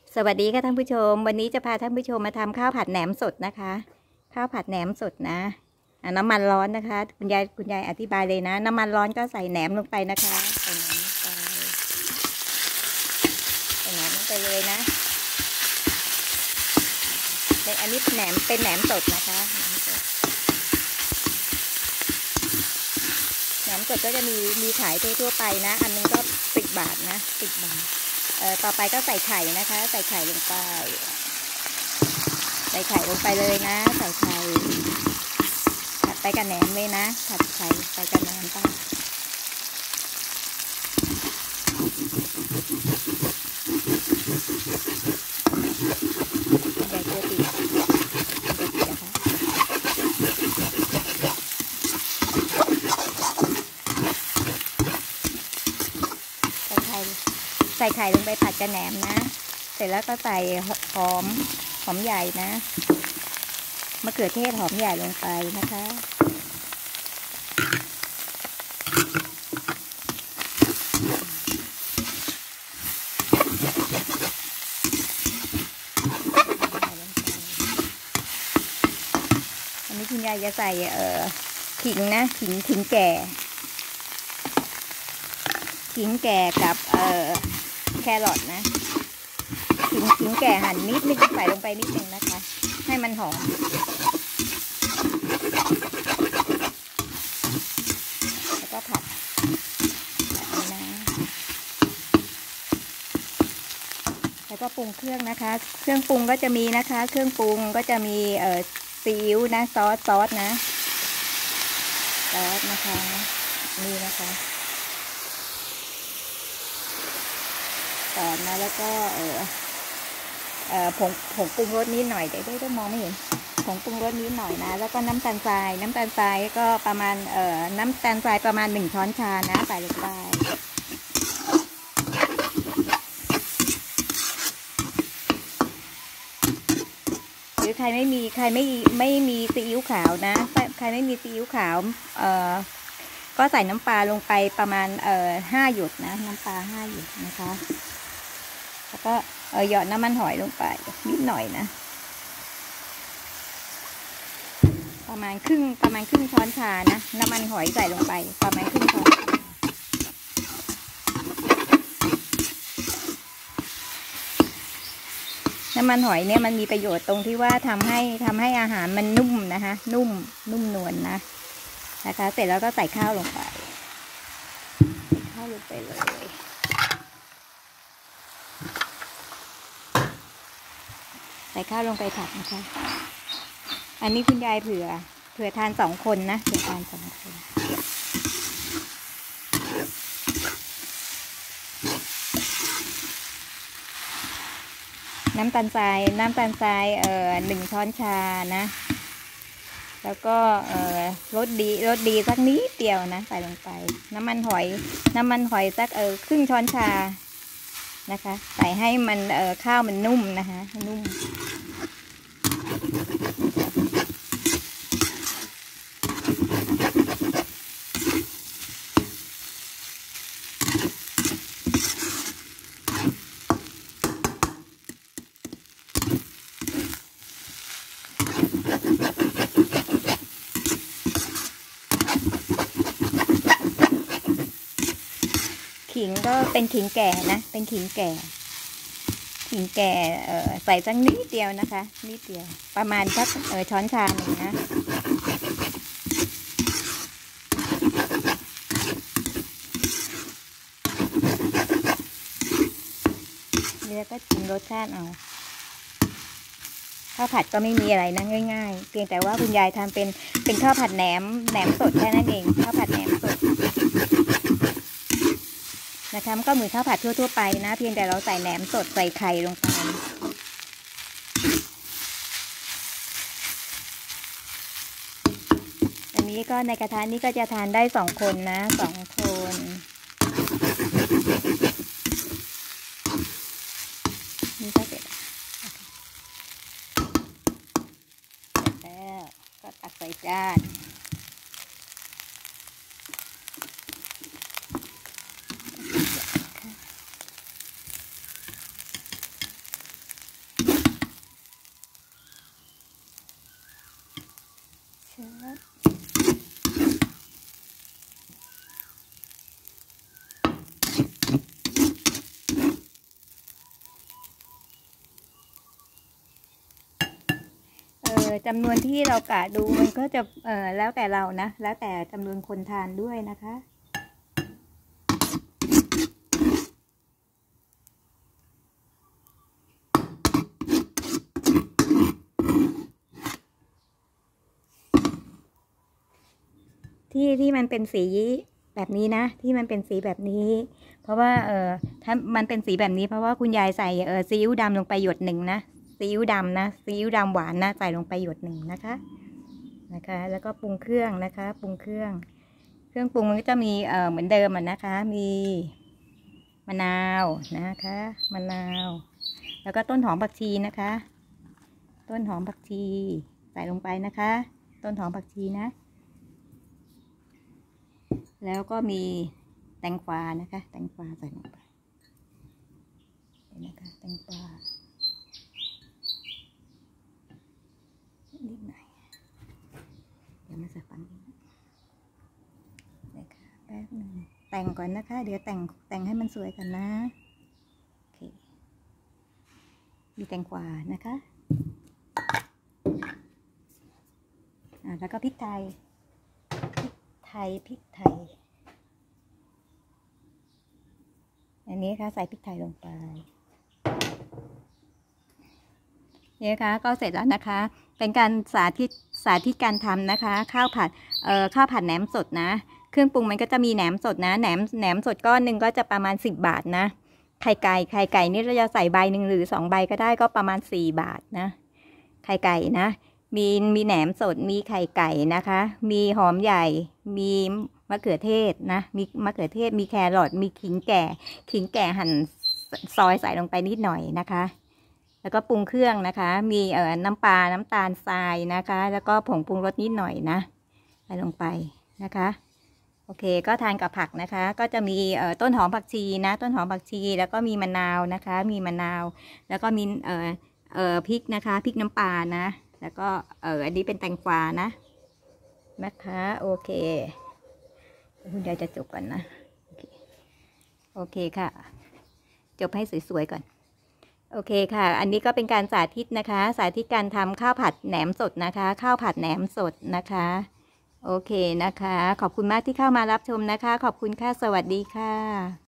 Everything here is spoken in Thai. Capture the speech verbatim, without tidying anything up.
สวัสดีค่ะท่านผู้ชมวันนี้จะพาท่านผู้ชมมาทำข้าวผัดแหนมสดนะคะข้าวผัดแหนมสดนะน้ำมันร้อนนะคะคุณยายคุณยายอธิบายเลยนะน้ำมันร้อนก็ใส่แหนมลงไปนะคะใส่แหนมลงไปใส่แหนมลงไปเลยนะเป็นอันนี้แหนมเป็นแหนมสดนะคะแหนมสดแหนมสดก็จะมีมีขายทั่วๆไปนะอันนึงก็สิบบาทนะสิบบาทเอ่อต่อไปก็ใส่ไข่นะคะใส่ไข่ลงไปใส่ไข่ลงไปเลยนะใส่ไข่ผัดไปกับแหนมเลยนะผัดไข่ไปกับแหนมไปใหญ่ตัวติดนะคะใส่ไข่ใส่ไข่ลงไปผัดกับแหนมนะเสร็จแล้วก็ใส่หอมหอมใหญ่นะมะเขือเทศหอมใหญ่ลงไปนะคะอันนี้คุณยายจะใส่เอ่อขิงนะขิงขิงแก่ขิงแก่กับเอ่อแครอทนะขิงขิงแก่หั่นนิดนึงใส่ลงไปนิดนึงนะคะให้มันหอมแล้วก็ผัดแบบนี้นะแล้วก็ปรุงเครื่องนะคะเครื่องปรุงก็จะมีนะคะเครื่องปรุงก็จะมีเอ่อซีอิ๊วนะซอสซอสนะซอสนะคะนี่นะคะก่อนนะแล้วก็เออเอ่อผงผงปรุงรสนิดหน่อยเดี๋ยวได้มองไม่เห็นผงปรุงรสนิดหน่อยนะแล้วก็น้ำตาลทรายน้ำตาลทรายก็ประมาณเอ่อน้ำตาลทรายประมาณหนึ่งช้อนชานะใส่ลงไปหรือใครไม่มีใครไม่ไม่มีซีอิ๊วขาวนะใครไม่มีซีอิ๊วขาวเอ่อก็ใส่น้ำปลาลงไปประมาณเอ่อห้าหยดนะน้ำปลาห้าหยดนะคะแล้วก็เออหยอดน้ำมันหอยลงไปนิดหน่อยนะประมาณครึ่งประมาณครึ่งช้อนชานะน้ำมันหอยใส่ลงไปประมาณครึ่งช้อนน้ำมันหอยเนี่ยมันมีประโยชน์ตรงที่ว่าทำให้ทำให้อาหารมันนุ่มนะคะนุ่มนุ่มนวล นะนะคะเสร็จแล้วก็ใส่ข้าวลงไปใส่ข้าวลงไปเลยใส่ข้าวลงไปผัดนะคะอันนี้คุณยายเผื่อเผื่อทานสองคนนะเผื่อทานสองคนน้ำตาลทรายน้ำตาลทรายเอ่อหนึ่งช้อนชานะแล้วก็เอ่อรสดีรสดีสักนิดเดียวนะใส่ลงไปน้ำมันหอยน้ำมันหอยสักเออครึ่งช้อนชานะคะใส่ให้มันเอ่อข้าวมันนุ่มนะคะนุ่มขิงก็เป็นขิงแก่นะเป็นขิงแก่ขิงแก่เอ่อใส่สักนิดเดียวนะคะนิดเดียวประมาณสักเออช้อนชาหนึ่งนะแล้วก็ชิมรสชาติเอาข้าวผัดก็ไม่มีอะไรนะง่ายๆเพียงแต่ว่าคุณยายทำเป็นเป็นข้าวผัดแหนมแหนมสดแค่นั้นเองข้าวผัดแหนมสดนะคะมันก็เหมือนข้าวผัดทั่วๆไปนะเพียงแต่เราใส่แหนมสดใส่ไข่ลงไปอันนี้ก็ในกระทะนี้ก็จะทานได้สองคนนะสองคนนี่ก็เสร็จแล้วก็ตักใส่จานจำนวนที่เรากะดูมันก็จะเออแล้วแต่เรานะแล้วแต่จำนวนคนทานด้วยนะคะที่ที่มันเป็นสีแบบนี้นะที่มันเป็นสีแบบนี้เพราะว่าเออถ้ามันเป็นสีแบบนี้เพราะว่าคุณยายใส่เออซีอิ๊วดำลงไปหยดหนึ่งนะซีอิ๊วดำนะซีอิ๊วดำหวานนะใส่ลงไปหยดหนึ่งนะคะนะคะแล้วก็ปรุงเครื่องนะคะปรุงเครื่องเครื่องปรุงมันก็จะมีเออเหมือนเดิมอ่ะนะคะมีมะนาวนะคะมะนาวแล้วก็ต้นหอมผักชีนะคะต้นหอมผักชีใส่ลงไปนะคะต้นหอมผักชีนะแล้วก็มีแตงกวานะคะแตงกวาใส่ลงไปนะคะแตงกวานิดหน่อยเดี๋ยวมาใส่ปังนะคะแป๊บนึงแต่งก่อนนะคะเดี๋ยวแต่งแต่งให้มันสวยกันนะโอเคมีแตงกวานะคะอ่าแล้วก็พริกไทยพริกไทยพริกไทยอันนี้ค่ะใส่พริกไทยลงไปนี่นะคะก็เสร็จแล้วนะคะเป็นการสาธิตสาธิตการทำนะคะข้าวผัดเอ่อข้าวผัดแหนมสดนะเครื่องปรุงมันก็จะมีแหนมสดนะแหนมแหนมสดก้อนหนึ่งก็จะประมาณสิบบาทนะไข่ไก่ไข่ไก่นี่เราจะใส่ใบหนึ่งหรือสองใบก็ได้ก็ประมาณสี่บาทนะไข่ไก่นะมีมีแหนมสดมีไข่ไก่นะคะมีหอมใหญ่มีมะเขือเทศนะมีมะเขือเทศมีแครอทมีขิงแก่ขิงแก่หั่นซอยใส่ลงไปนิดหน่อยนะคะแล้วก็ปรุงเครื่องนะคะมีเอ่อน้ำปลาน้ำตาลทรายนะคะแล้วก็ผงปรุงรสนิดหน่อยนะใส่ลงไปนะคะโอเคก็ทานกับผักนะคะก็จะมีเอ่อต้นหอมผักชีนะต้นหอมผักชีแล้วก็มีมะนาวนะคะมีมะนาวแล้วก็มีเอ่อเอ่อพริกนะคะพริกน้ำปลานะแล้วก็เอออันนี้เป็นแตงกวานะนะคะโอเคคุณยายจะจบก่อนนะโอเคโอเคค่ะจบให้สวยๆก่อนโอเคค่ะอันนี้ก็เป็นการสาธิตนะคะสาธิตการทำข้าวผัดแหนมสดนะคะข้าวผัดแหนมสดนะคะโอเคนะคะขอบคุณมากที่เข้ามารับชมนะคะขอบคุณค่ะสวัสดีค่ะ